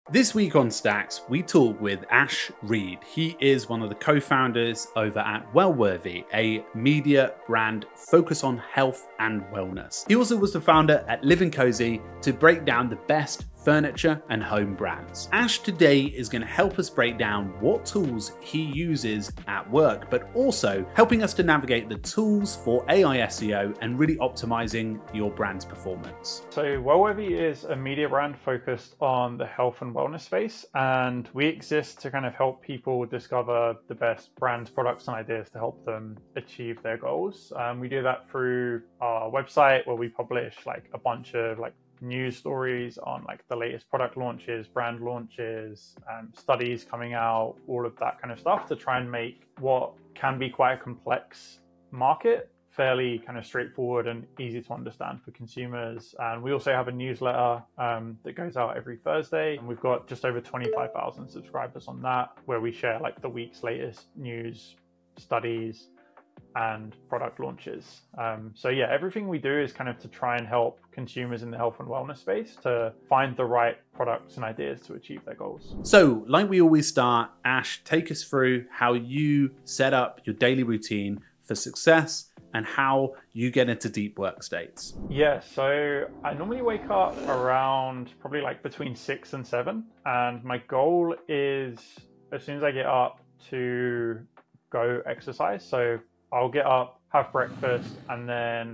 This week on Stacks, we talk with Ash Reed. He is one of the co-founders over at Wellworthy, a media brand focused on health and wellness. He also was the founder at Living Cozy to break down the best furniture and home brands. Ash today is going to help us break down what tools he uses at work, but also helping us to navigate the tools for AI SEO and really optimizing your brand's performance. So Wellworthy is a media brand focused on the health and wellness space, and we exist to kind of help people discover the best brands, products, and ideas to help them achieve their goals. We do that through our website, where we publish like a bunch of news stories on like the latest product launches, brand launches, studies coming out, all of that kind of stuff to try and make what can be quite a complex market fairly kind of straightforward and easy to understand for consumers. And we also have a newsletter that goes out every Thursday, and we've got just over 25,000 subscribers on that, where we share like the week's latest news, studies, and product launches. So yeah, everything we do is kind of to try and help consumers in the health and wellness space to find the right products and ideas to achieve their goals. So like we always start, Ash, take us through how you set up your daily routine for success and how you get into deep work states. Yeah, so I normally wake up around probably like between 6 and 7. And my goal is, as soon as I get up, to go exercise. So I'll get up, have breakfast, and then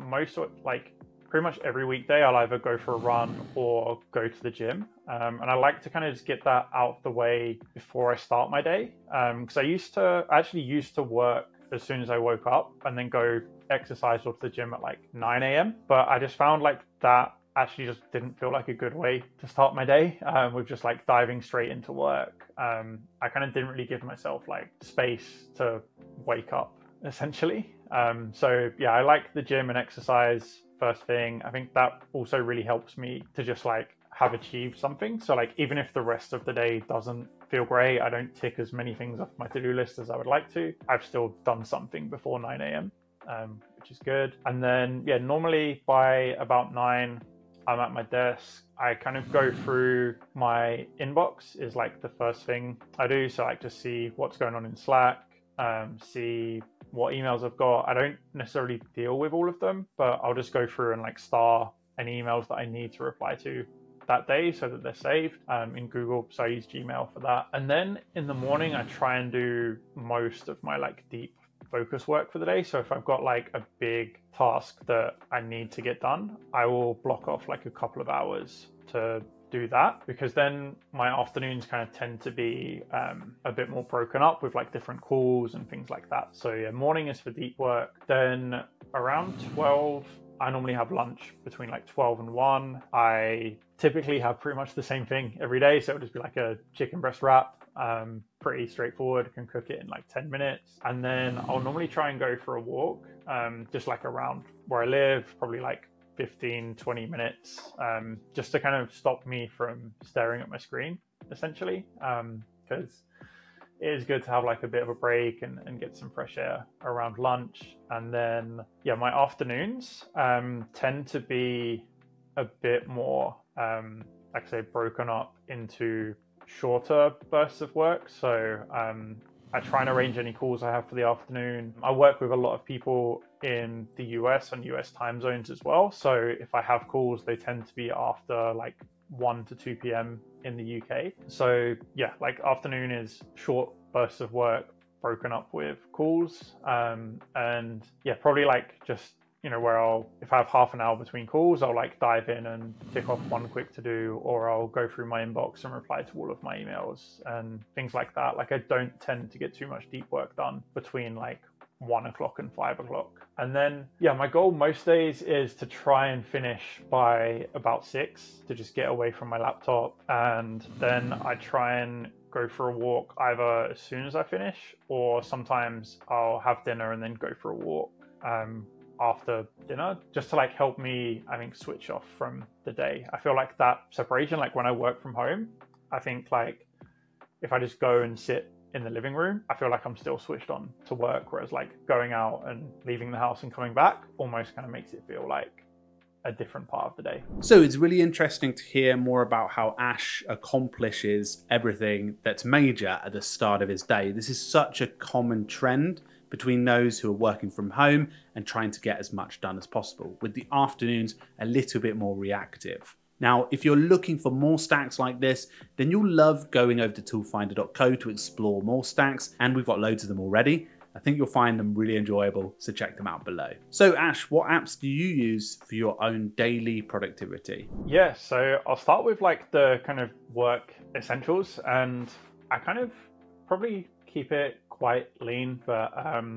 pretty much every weekday I'll either go for a run or go to the gym. And I like to kind of just get that out of the way before I start my day. Because I actually used to work as soon as I woke up and then go exercise or to the gym at like 9 a.m. But I just found like that actually just didn't feel like a good way to start my day, with just like diving straight into work. I kind of didn't really give myself like space to wake up, essentially. So yeah, I like the gym and exercise first thing. I think that also really helps me to just like have achieved something. So like even if the rest of the day doesn't feel great, I don't tick as many things off my to-do list as I would like to, I've still done something before 9 a.m., which is good. And then yeah, normally by about 9, I'm at my desk. I kind of go through my inbox is like the first thing I do. So I like to see what's going on in Slack, see what emails I've got. I don't necessarily deal with all of them, but I'll just go through and like star any emails that I need to reply to that day so that they're saved in Google. So I use Gmail for that. And then in the morning, I try and do most of my like deep focus work for the day. So if I've got like a big task that I need to get done, I will block off like a couple of hours to do that, because then my afternoons kind of tend to be a bit more broken up with like different calls and things like that. So yeah, morning is for deep work. Then around 12, I normally have lunch between like 12 and 1. I typically have pretty much the same thing every day. So it'll just be like a chicken breast wrap. Pretty straightforward, can cook it in like 10 minutes. And then I'll normally try and go for a walk, just like around where I live, probably like 15-20 minutes, just to kind of stop me from staring at my screen, essentially, because it is good to have like a bit of a break and get some fresh air around lunch. And then yeah, my afternoons tend to be a bit more like I say, broken up into shorter bursts of work. So I try and arrange any calls I have for the afternoon. I work with a lot of people in the US and US time zones as well. So if I have calls, they tend to be after like 1 to 2 p.m. in the UK. So yeah, like afternoon is short bursts of work broken up with calls. And yeah, probably like just, where if I have half an hour between calls, I'll like dive in and tick off one quick to do, or I'll go through my inbox and reply to all of my emails and things like that. Like I don't tend to get too much deep work done between like 1 o'clock and 5 o'clock. And then, yeah, my goal most days is to try and finish by about 6 to just get away from my laptop. And then I try and go for a walk either as soon as I finish, or sometimes I'll have dinner and then go for a walk after dinner, just to like help me, I think, switch off from the day. I feel like that separation, like when I work from home, I think like if I just go and sit in the living room, I feel like I'm still switched on to work, whereas like going out and leaving the house and coming back almost kind of makes it feel like a different part of the day. So it's really interesting to hear more about how Ash accomplishes everything that's major at the start of his day. This is such a common trend between those who are working from home and trying to get as much done as possible, with the afternoons a little bit more reactive. Now, if you're looking for more stacks like this, then you'll love going over to toolfinder.co to explore more stacks, and we've got loads of them already. I think you'll find them really enjoyable, so check them out below. So Ash, what apps do you use for your own daily productivity? Yeah, so I'll start with like the kind of work essentials, and I kind of probably keep it quite lean, but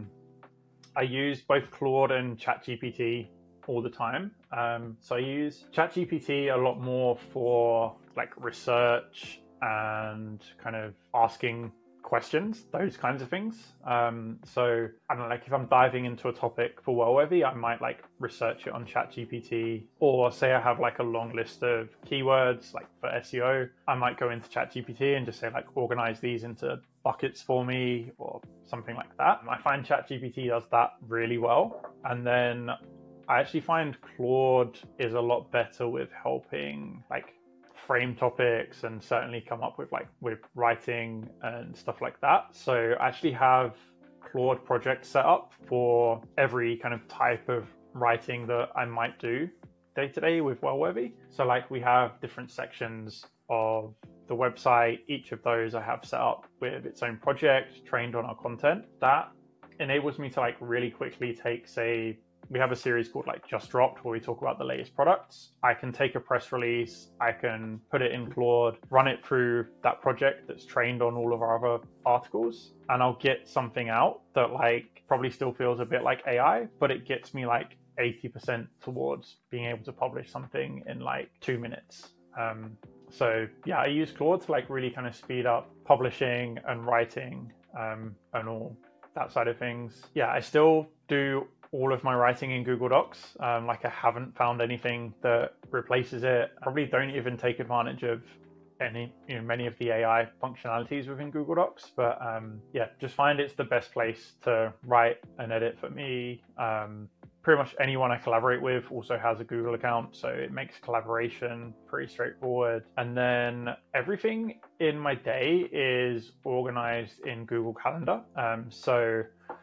I use both Claude and ChatGPT all the time. So I use ChatGPT a lot more for like research and kind of asking questions, those kinds of things. So I don't know, like if I'm diving into a topic for Wellworthy, I might like research it on ChatGPT, or say I have like a long list of keywords like for SEO, I might go into ChatGPT and just say like organize these into buckets for me or something like that. I find ChatGPT does that really well. And then I actually find Claude is a lot better with helping like frame topics and certainly come up with like with writing and stuff like that. So I actually have Claude projects set up for every kind of type of writing that I might do day to day with Wellworthy. So like we have different sections of the website. Each of those I have set up with its own project trained on our content. That enables me to like really quickly take, say, we have a series called like Just Dropped where we talk about the latest products. I can take a press release, I can put it in Claude, run it through that project that's trained on all of our other articles, and I'll get something out that like probably still feels a bit like AI, but it gets me like 80% towards being able to publish something in like 2 minutes. So yeah, I use Claude to like really kind of speed up publishing and writing and all that side of things. Yeah, I still do all of my writing in Google Docs. Like I haven't found anything that replaces it. I probably don't even take advantage of many of the AI functionalities within Google Docs, but yeah, just find it's the best place to write and edit for me. Pretty much anyone I collaborate with also has a Google account, so it makes collaboration pretty straightforward. And then everything in my day is organized in Google Calendar. So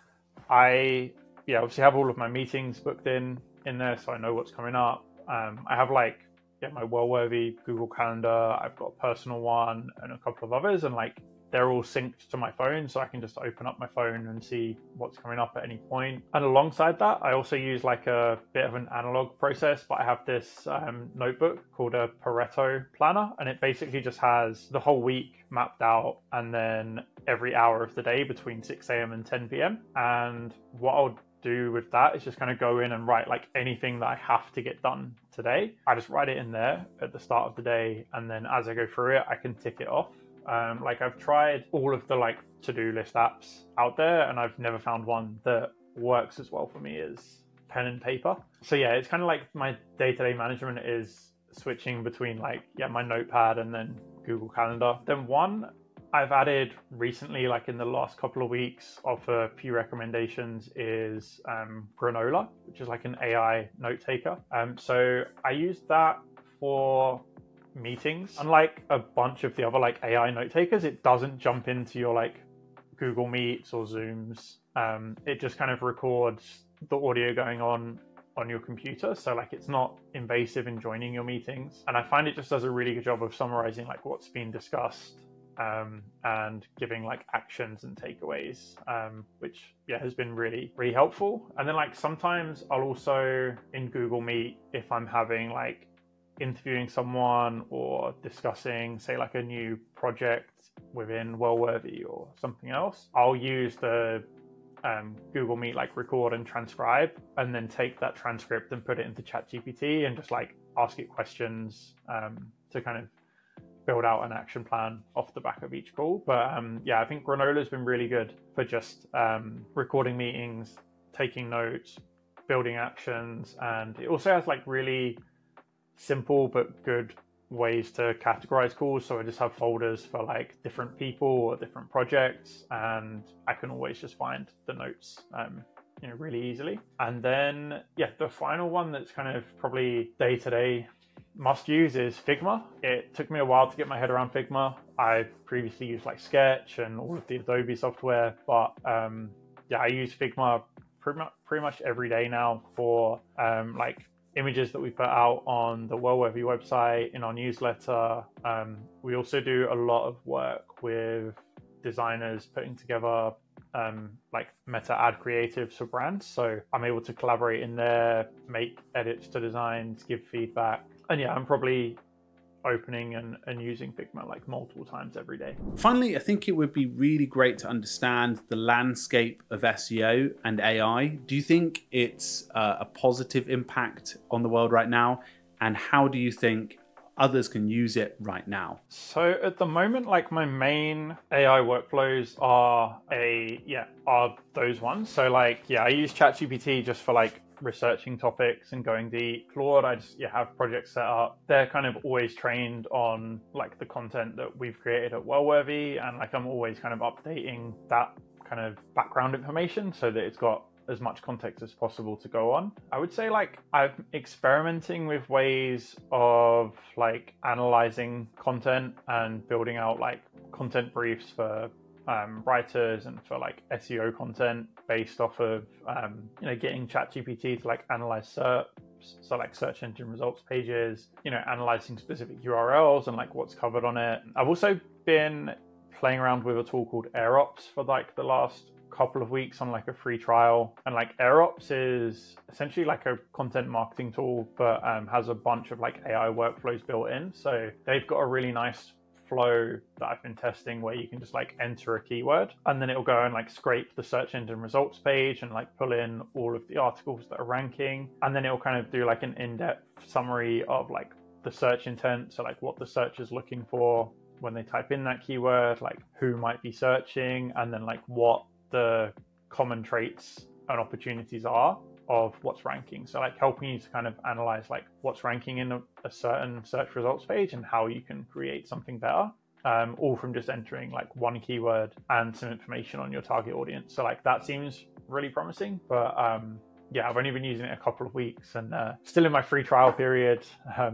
I obviously have all of my meetings booked in there, so I know what's coming up. I have like my Wellworthy Google Calendar, I've got a personal one and a couple of others, and like they're all synced to my phone, so I can just open up my phone and see what's coming up at any point. And alongside that, I also use like a bit of an analog process, but I have this notebook called a Pareto planner, and it basically just has the whole week mapped out and then every hour of the day between 6 a.m. and 10 p.m. And what I'll do with that is just kind of go in and write like anything that I have to get done today. I just write it in there at the start of the day, and then as I go through it, I can tick it off. Like I've tried all of the like to-do list apps out there, and I've never found one that works as well for me as pen and paper. So yeah, it's kind of like my day-to-day management is switching between like my notepad and then Google Calendar. Then one I've added recently, like in the last couple of weeks, of a few recommendations is Granola, which is like an AI note taker. So I use that for meetings. Unlike a bunch of the other like AI note takers, it doesn't jump into your like Google Meets or Zooms. It just kind of records the audio going on your computer, so like it's not invasive in joining your meetings, and I find it just does a really good job of summarizing like what's been discussed and giving like actions and takeaways, which has been really helpful. And then like sometimes I'll also in Google Meet, if I'm having like interviewing someone or discussing say like a new project within Wellworthy or something else, I'll use the Google Meet like record and transcribe, and then take that transcript and put it into ChatGPT and just like ask it questions to kind of build out an action plan off the back of each call. But I think Granola's been really good for just recording meetings, taking notes, building actions, and it also has like really simple but good ways to categorize calls. So I just have folders for like different people or different projects, and I can always just find the notes really easily. And then, the final one that's kind of probably day-to-day must use is Figma. It took me a while to get my head around Figma. I previously used like Sketch and all of the Adobe software, but I use Figma pretty much every day now for like images that we put out on the Wellworthy website, in our newsletter. We also do a lot of work with designers putting together like meta ad creatives for brands. So I'm able to collaborate in there, make edits to designs, give feedback. And I'm probably opening and using Figma like multiple times every day. Finally, I think it would be really great to understand the landscape of SEO and AI. Do you think it's a positive impact on the world right now? And how do you think others can use it right now? So at the moment, like my main AI workflows are those ones. So like, I use ChatGPT just for like researching topics and going deep. Claude, I just have projects set up. They're kind of always trained on like the content that we've created at Wellworthy, and like I'm always kind of updating that kind of background information so that it's got as much context as possible to go on. I would say like I'm experimenting with ways of like analyzing content and building out like content briefs for writers and for like SEO content based off of getting ChatGPT to like analyze SERPs, so like search engine results pages, analyzing specific URLs and like what's covered on it. I've also been playing around with a tool called AirOps for like the last couple of weeks on like a free trial. And like AirOps is essentially like a content marketing tool, but has a bunch of like AI workflows built in. So they've got a really nice flow that I've been testing where you can just like enter a keyword and then it'll go and like scrape the search engine results page and like pull in all of the articles that are ranking. And then it'll kind of do like an in-depth summary of like the search intent. So like what the searcher is looking for when they type in that keyword, like who might be searching, and then like what the common traits and opportunities are of what's ranking. So like helping you to kind of analyze like what's ranking in a certain search results page and how you can create something better, all from just entering like one keyword and some information on your target audience. So like that seems really promising, but I've only been using it a couple of weeks and still in my free trial period.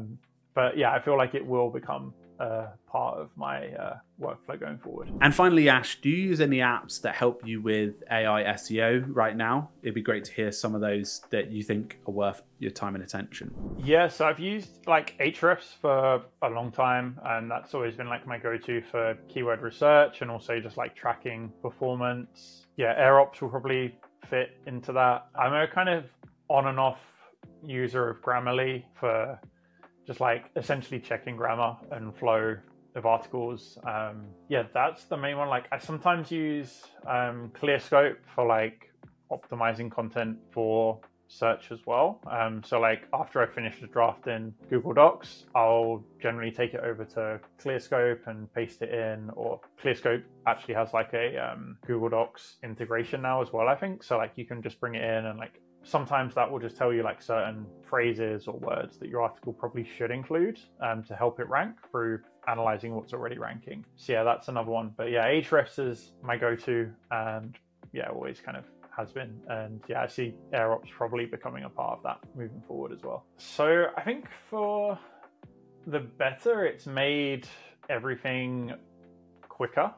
But I feel like it will become part of my workflow going forward. And finally, Ash, do you use any apps that help you with AI SEO right now? It'd be great to hear some of those that you think are worth your time and attention. Yeah, so I've used like Ahrefs for a long time, and that's always been like my go-to for keyword research and also just like tracking performance. AirOps will probably fit into that. I'm a kind of on and off user of Grammarly for just like essentially checking grammar and flow of articles. That's the main one. Like I sometimes use ClearScope for like optimizing content for search as well. So like after I finish the draft in Google Docs, I'll generally take it over to ClearScope and paste it in, or ClearScope actually has like a Google Docs integration now as well, I think. So like you can just bring it in and like sometimes that will just tell you like certain phrases or words that your article probably should include to help it rank through analyzing what's already ranking. So that's another one. But Ahrefs is my go-to, and always kind of has been. And I see AirOps probably becoming a part of that moving forward as well. So I think for the better, it's made everything quicker.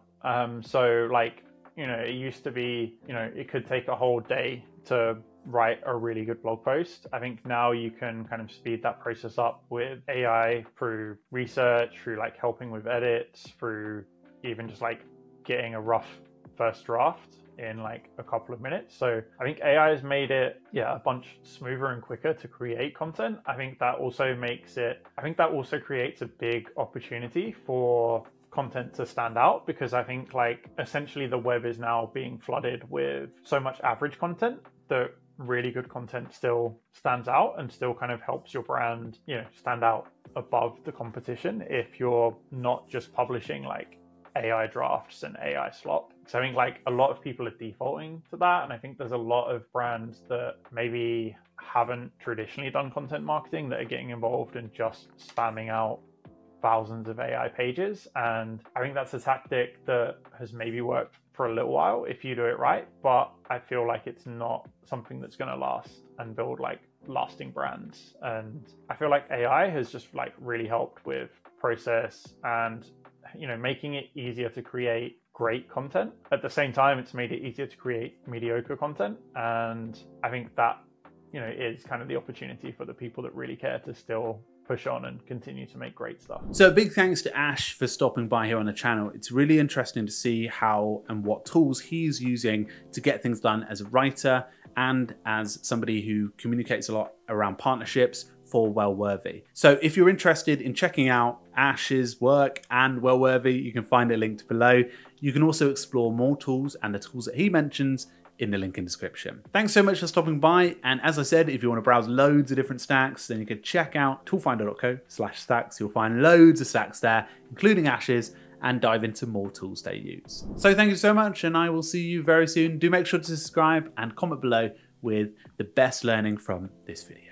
So like, it used to be, it could take a whole day to write a really good blog post. I think now you can kind of speed that process up with AI through research, through like helping with edits, through even just like getting a rough first draft in like a couple of minutes. So I think AI has made it a bunch smoother and quicker to create content. I think that also creates a big opportunity for content to stand out, because I think like essentially the web is now being flooded with so much average content that really good content still stands out and still kind of helps your brand, stand out above the competition if you're not just publishing like AI drafts and AI slop. So I think like a lot of people are defaulting to that, and I think there's a lot of brands that maybe haven't traditionally done content marketing that are getting involved in just spamming out thousands of AI pages. And I think that's a tactic that has maybe worked for a little while if you do it right, but I feel like it's not something that's going to last and build like lasting brands. And I feel like AI has just like really helped with process and, you know, making it easier to create great content. At the same time, it's made it easier to create mediocre content. And I think that, you know, is kind of the opportunity for the people that really care to still push on and continue to make great stuff. So a big thanks to Ash for stopping by here on the channel. It's really interesting to see how and what tools he's using to get things done as a writer and as somebody who communicates a lot around partnerships for Wellworthy. So if you're interested in checking out Ash's work and Wellworthy, you can find it linked below. You can also explore more tools and the tools that he mentions in the link in description. Thanks so much for stopping by. And as I said, if you want to browse loads of different stacks, then you can check out toolfinder.co/stacks. You'll find loads of stacks there, including Ash's, and dive into more tools they use. So thank you so much, and I will see you very soon. Do make sure to subscribe and comment below with the best learning from this video.